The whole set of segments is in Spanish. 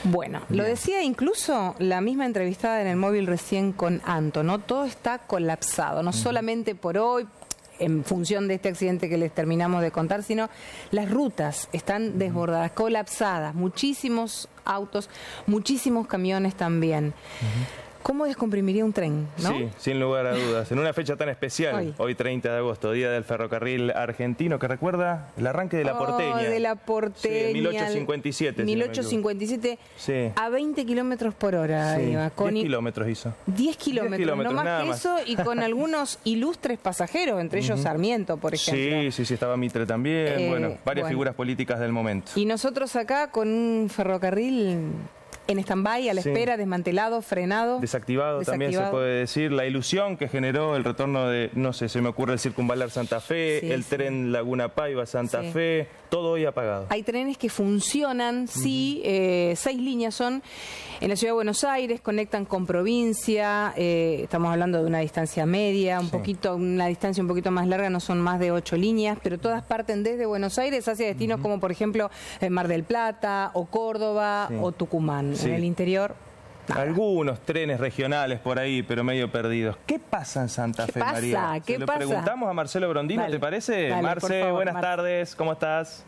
Bueno, lo decía incluso la misma entrevistada en el móvil recién con Anto, ¿no? Todo está colapsado, no solamente por hoy, en función de este accidente que les terminamos de contar, sino las rutas están desbordadas, colapsadas, muchísimos autos, muchísimos camiones también. ¿Cómo descomprimiría un tren, no? Sí, sin lugar a dudas. En una fecha tan especial, hoy 30 de agosto, Día del Ferrocarril Argentino, que recuerda el arranque de la Porteña. De la Porteña. Sí, 1857. 1857, sí. A 20 kilómetros por hora. Sí. Iba, 10 kilómetros hizo. 10 kilómetros, no más que eso, y con algunos ilustres pasajeros, entre ellos Sarmiento, por ejemplo. Sí, estaba Mitre también, varias figuras políticas del momento. Y nosotros acá con un ferrocarril en stand-by, a la espera, desmantelado, frenado. Desactivado también se puede decir. La ilusión que generó el retorno de, no sé, se me ocurre el Circunvalar Santa Fe, el tren Laguna Paiva Santa Fe, todo hoy apagado. Hay trenes que funcionan, 6 líneas son en la Ciudad de Buenos Aires, conectan con provincia, estamos hablando de una distancia media, una distancia un poquito más larga, no son más de 8 líneas, pero todas parten desde Buenos Aires hacia destinos como, por ejemplo, Mar del Plata, o Córdoba, o Tucumán. En el interior, nada. Algunos trenes regionales por ahí, pero medio perdidos. ¿Qué pasa en Santa Fe, María? ¿Qué pasa? Lo preguntamos a Marcelo Brondino, ¿te parece? Dale, Marce, buenas tardes, ¿cómo estás?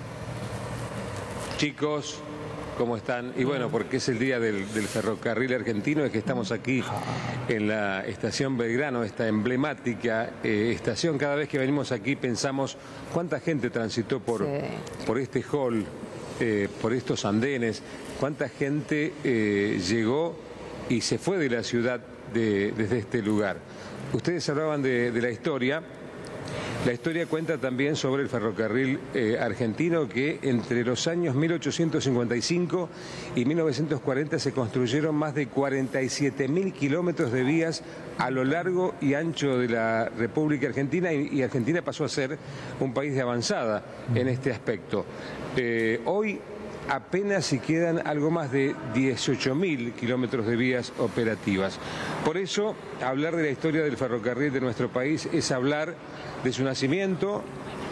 Chicos, ¿cómo están? Y bueno, porque es el día del ferrocarril argentino, es que estamos aquí en la estación Belgrano, esta emblemática estación. Cada vez que venimos aquí pensamos cuánta gente transitó por este hall, por estos andenes, cuánta gente llegó y se fue de la ciudad desde este lugar. Ustedes hablaban de la historia. La historia cuenta también sobre el ferrocarril argentino, que entre los años 1855 y 1940 se construyeron más de 47.000 kilómetros de vías a lo largo y ancho de la República Argentina, y Argentina pasó a ser un país de avanzada en este aspecto. Hoy apenas si quedan algo más de 18.000 kilómetros de vías operativas. Por eso, hablar de la historia del ferrocarril de nuestro país es hablar de su nacimiento,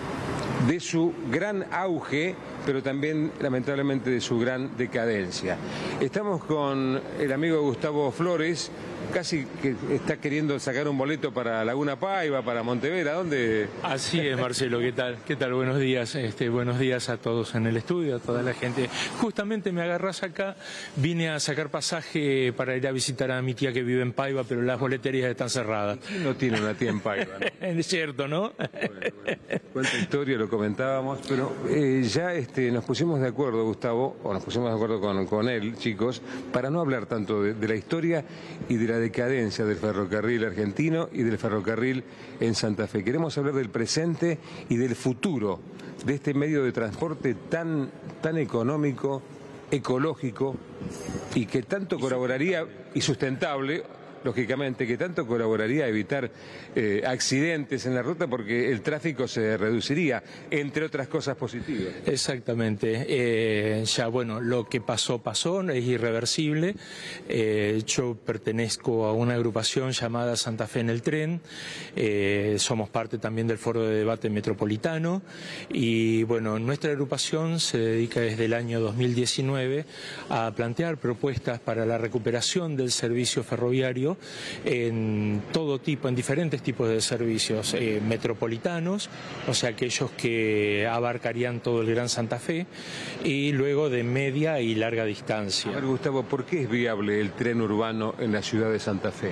de su gran auge, pero también, lamentablemente, de su gran decadencia. Estamos con el amigo Gustavo Flores, casi que está queriendo sacar un boleto para Laguna Paiva, para Montevera. ¿Dónde? Así es, Marcelo, ¿qué tal? ¿Qué tal? Buenos días, buenos días a todos en el estudio, a toda la gente. Justamente me agarrás acá, vine a sacar pasaje para ir a visitar a mi tía que vive en Paiva, pero las boleterías están cerradas. ¿Quién no tiene una tía en Paiva, no? Es cierto, ¿no? Bueno. Cuánta historia, lo comentábamos, pero ya nos pusimos de acuerdo, Gustavo, o nos pusimos de acuerdo con él, chicos, para no hablar tanto de la historia y de la decadencia del ferrocarril argentino y del ferrocarril en Santa Fe. Queremos hablar del presente y del futuro de este medio de transporte tan económico, ecológico, y que tanto colaboraría, y sustentable, lógicamente, que tanto colaboraría a evitar accidentes en la ruta, porque el tráfico se reduciría, entre otras cosas positivas. Exactamente. Ya, bueno, lo que pasó, es irreversible. Yo pertenezco a una agrupación llamada Santa Fe en el Tren. Somos parte también del Foro de Debate Metropolitano. Y, bueno, nuestra agrupación se dedica desde el año 2019 a plantear propuestas para la recuperación del servicio ferroviario en todo tipo, en diferentes tipos de servicios metropolitanos, o sea, aquellos que abarcarían todo el Gran Santa Fe, y luego de media y larga distancia. A ver, Gustavo, ¿por qué es viable el tren urbano en la ciudad de Santa Fe?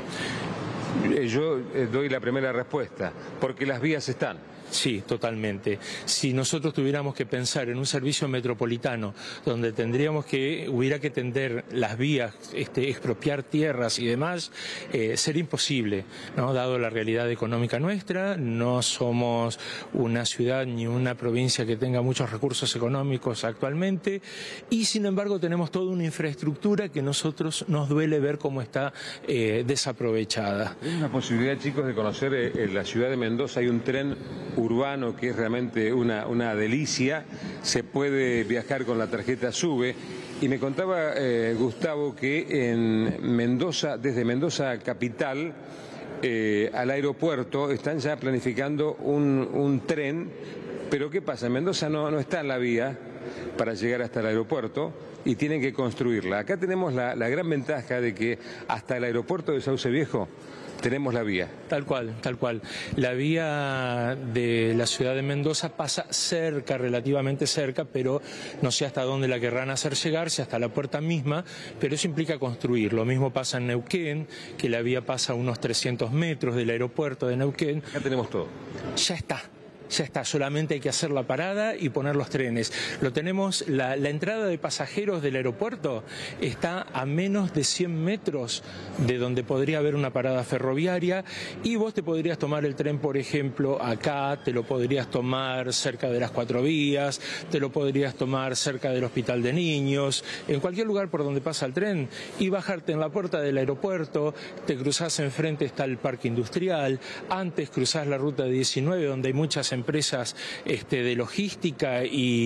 Yo doy la primera respuesta, porque las vías están. Sí, totalmente. Si nosotros tuviéramos que pensar en un servicio metropolitano donde hubiera que tender las vías, expropiar tierras y demás, sería imposible, ¿no? Dado la realidad económica nuestra, no somos una ciudad ni una provincia que tenga muchos recursos económicos actualmente, y sin embargo tenemos toda una infraestructura que nosotros nos duele ver cómo está desaprovechada. Es una posibilidad, chicos, de conocer en la ciudad de Mendoza. Hay un tren urbano que es realmente una delicia. Se puede viajar con la tarjeta SUBE, y me contaba Gustavo que en Mendoza, desde Mendoza capital al aeropuerto, están ya planificando un tren. Pero ¿qué pasa? En Mendoza no está en la vía, para llegar hasta el aeropuerto y tienen que construirla. Acá tenemos la gran ventaja de que hasta el aeropuerto de Sauce Viejo tenemos la vía. Tal cual, tal cual. La vía de la ciudad de Mendoza pasa cerca, relativamente cerca, pero no sé hasta dónde la querrán hacer llegar, si hasta la puerta misma, pero eso implica construir. Lo mismo pasa en Neuquén, que la vía pasa a unos 300 metros del aeropuerto de Neuquén. Acá tenemos todo. Ya está, solamente hay que hacer la parada y poner los trenes. Lo tenemos, la entrada de pasajeros del aeropuerto está a menos de 100 metros de donde podría haber una parada ferroviaria y vos te podrías tomar el tren, por ejemplo, acá, te lo podrías tomar cerca de las 4 vías, te lo podrías tomar cerca del Hospital de Niños, en cualquier lugar por donde pasa el tren y bajarte en la puerta del aeropuerto, te cruzás enfrente, está el Parque Industrial, antes cruzás la Ruta 19 donde hay muchas empresas de logística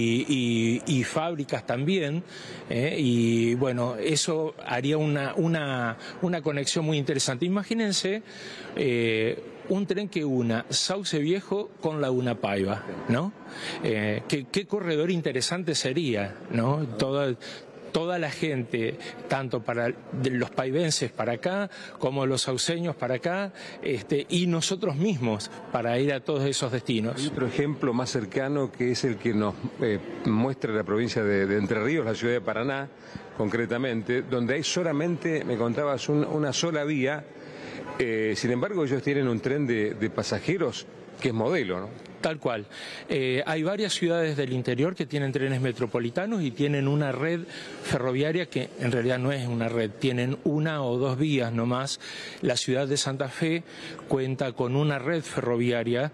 y fábricas también, y bueno, eso haría una conexión muy interesante. Imagínense un tren que una Sauce Viejo con Laguna Paiva, ¿no? ¿Qué corredor interesante sería, ¿no? Toda la gente, tanto para los paivenses para acá, como los sauceños para acá, y nosotros mismos para ir a todos esos destinos. Hay otro ejemplo más cercano que es el que nos muestra la provincia de Entre Ríos, la ciudad de Paraná, concretamente, donde hay solamente, me contabas, una sola vía. Sin embargo, ellos tienen un tren de pasajeros que es modelo, ¿no? Tal cual. Hay varias ciudades del interior que tienen trenes metropolitanos y tienen una red ferroviaria que en realidad no es una red, tienen una o dos vías nomás. La ciudad de Santa Fe cuenta con una red ferroviaria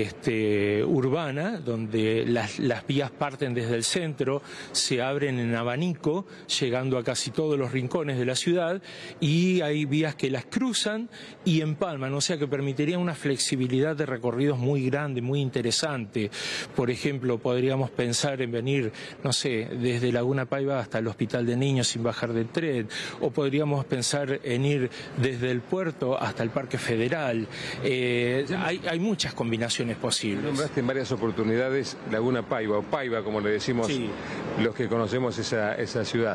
urbana, donde las vías parten desde el centro, se abren en abanico, llegando a casi todos los rincones de la ciudad, y hay vías que las cruzan y empalman, o sea que permitiría una flexibilidad de recorridos muy grande, muy interesante. Por ejemplo, podríamos pensar en venir, no sé, desde Laguna Paiva hasta el Hospital de Niños sin bajar del tren, o podríamos pensar en ir desde el puerto hasta el Parque Federal. Hay muchas combinaciones posibles. Nombraste en varias oportunidades Laguna Paiva, o Paiva como le decimos sí, los que conocemos esa ciudad.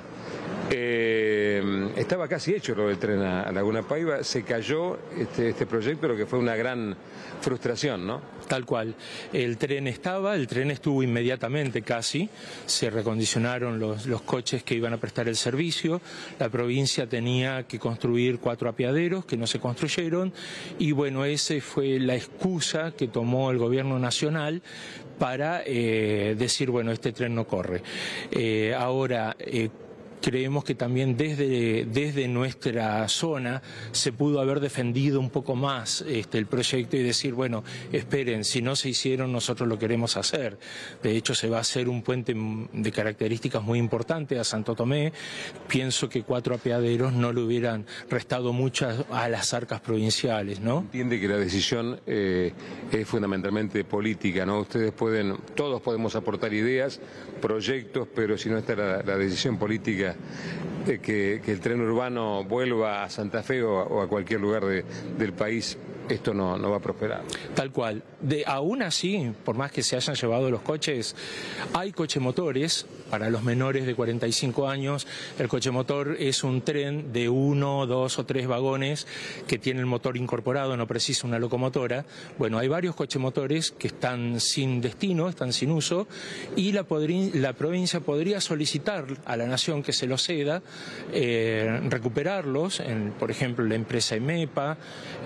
Estaba casi hecho lo del tren a Laguna Paiva, se cayó este proyecto, lo que fue una gran frustración, ¿no? Tal cual. El tren estuvo inmediatamente casi, se recondicionaron los coches que iban a prestar el servicio, la provincia tenía que construir 4 apeaderos que no se construyeron y bueno, esa fue la excusa que tomó el gobierno nacional para decir, bueno, este tren no corre. Ahora, creemos que también desde nuestra zona se pudo haber defendido un poco más el proyecto y decir, bueno, esperen, si no se hicieron nosotros lo queremos hacer. De hecho se va a hacer un puente de características muy importantes a Santo Tomé. Pienso que 4 apeaderos no le hubieran restado muchas a las arcas provinciales, ¿no? Entiende que la decisión es fundamentalmente política, ¿no? Todos podemos aportar ideas, proyectos, pero si no está la decisión política que el tren urbano vuelva a Santa Fe o a cualquier lugar del país, esto no va a prosperar. Tal cual. Aún así, por más que se hayan llevado los coches, hay cochemotores para los menores de 45 años. El cochemotor es un tren de 1, 2 o 3 vagones que tiene el motor incorporado, no precisa una locomotora. Bueno, hay varios cochemotores que están sin destino, están sin uso, y la provincia podría solicitar a la Nación que se los ceda, recuperarlos, por ejemplo, la empresa EMEPA,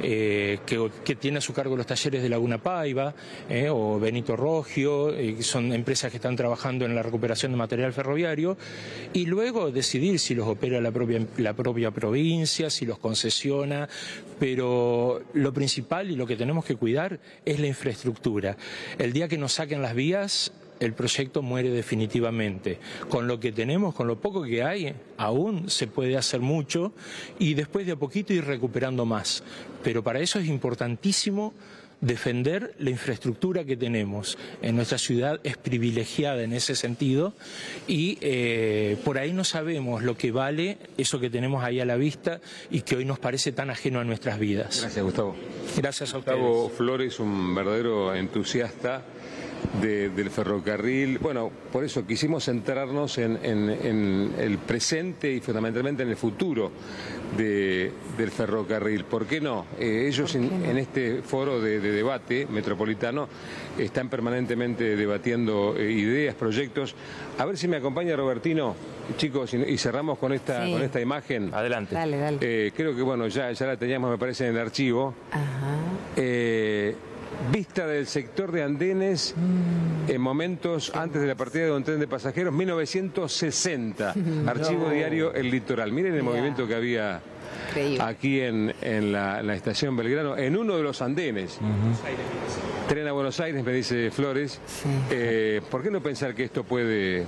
que tiene a su cargo los talleres de Laguna Paiva, o Benito Rogio, son empresas que están trabajando en la recuperación de material ferroviario, y luego decidir si los opera la propia provincia, si los concesiona, pero lo principal y lo que tenemos que cuidar es la infraestructura. El día que nos saquen las vías, el proyecto muere definitivamente. Con lo que tenemos, con lo poco que hay, aún se puede hacer mucho y después de a poquito ir recuperando más. Pero para eso es importantísimo defender la infraestructura que tenemos. En nuestra ciudad es privilegiada en ese sentido y por ahí no sabemos lo que vale eso que tenemos ahí a la vista y que hoy nos parece tan ajeno a nuestras vidas. Gracias, Gustavo. Gracias a ustedes. Gustavo Flores, un verdadero entusiasta del ferrocarril. Bueno, por eso quisimos centrarnos en el presente y fundamentalmente en el futuro del ferrocarril. ¿Por qué no? Ellos en este foro de debate metropolitano están permanentemente debatiendo ideas, proyectos. A ver si me acompaña Robertino, chicos, y cerramos con esta imagen. Adelante. Dale. Creo que bueno, ya la teníamos, me parece, en el archivo. Vista del sector de andenes en momentos antes de la partida de un tren de pasajeros, 1960. Archivo diario El Litoral. Miren el movimiento que había aquí en la estación Belgrano, en uno de los andenes. Tren a Buenos Aires, me dice Flores. ¿Por qué no pensar que esto puede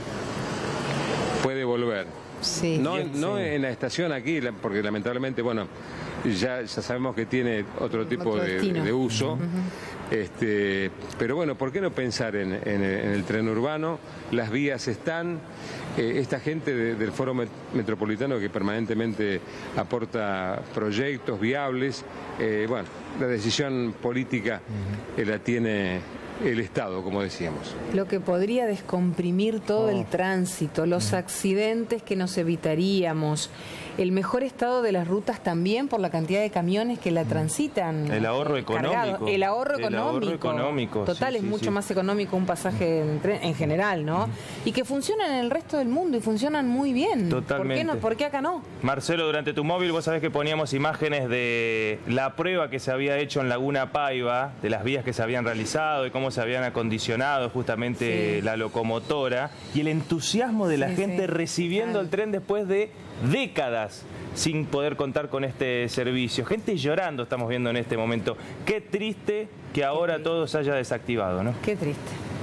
volver? Sí. No en la estación aquí, porque lamentablemente, bueno, ya sabemos que tiene otro tipo de uso. Pero bueno, ¿por qué no pensar en el tren urbano? Las vías están. Esta gente del Foro Metropolitano que permanentemente aporta proyectos viables. Bueno, la decisión política la tiene el Estado, como decíamos. Lo que podría descomprimir todo el tránsito, los accidentes que nos evitaríamos, el mejor estado de las rutas también por la cantidad de camiones que la transitan. El ahorro económico. El ahorro económico. Total, es mucho más económico un pasaje en general, ¿no? Y que funcionan en el resto del mundo y funcionan muy bien. Totalmente. ¿Por qué acá no? Marcelo, durante tu móvil vos sabés que poníamos imágenes de la prueba que se había hecho en Laguna Paiva, de las vías que se habían realizado y cómo se habían acondicionado justamente la locomotora y el entusiasmo de la gente recibiendo el tren después de décadas sin poder contar con este servicio. Gente llorando estamos viendo en este momento. Qué triste que ahora todo se haya desactivado, ¿no? Qué triste.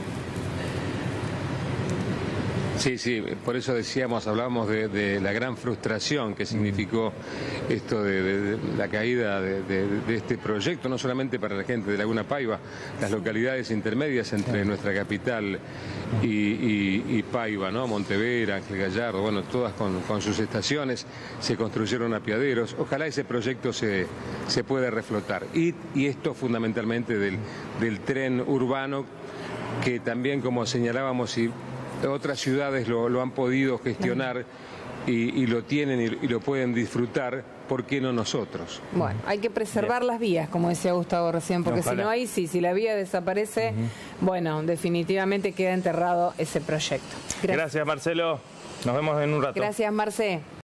Sí, por eso hablábamos de la gran frustración que significó esto de la caída de este proyecto, no solamente para la gente de Laguna Paiva, las localidades intermedias entre nuestra capital y Paiva, ¿no? Montevera, Ángel Gallardo, bueno, todas con sus estaciones, se construyeron apiaderos. Ojalá ese proyecto se pueda reflotar. Y esto fundamentalmente del tren urbano, que también, como señalábamos, y otras ciudades lo han podido gestionar y lo tienen y lo pueden disfrutar, ¿por qué no nosotros? Bueno, hay que preservar las vías, como decía Gustavo recién, porque si no hay, si la vía desaparece, bueno, definitivamente queda enterrado ese proyecto. Gracias, Marcelo. Nos vemos en un rato. Gracias, Marce.